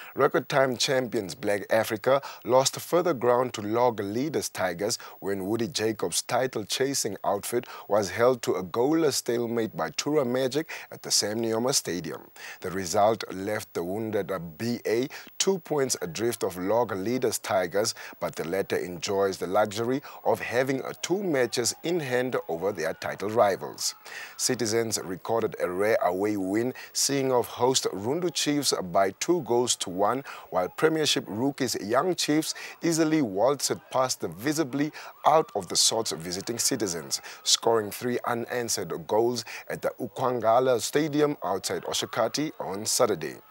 Record time champions Black Africa lost further ground to log leaders Tigers when Woody Jacobs' title-chasing outfit was held to a goalless stalemate by Tura Magic at the Sam Nujoma Stadium. The result left the wounded BA 2 points adrift of log leaders Tigers, but the latter enjoys the luxury of having 2 matches in hand over their title rivals. Citizens recorded a rare away win, seeing off host Rundu Chiefs by 2-1, while Premiership rookies Young Chiefs easily waltzed past the visibly out of the sorts visiting Citizens, scoring 3 unanswered goals at the Uukwangula Stadium outside Oshakati on Saturday.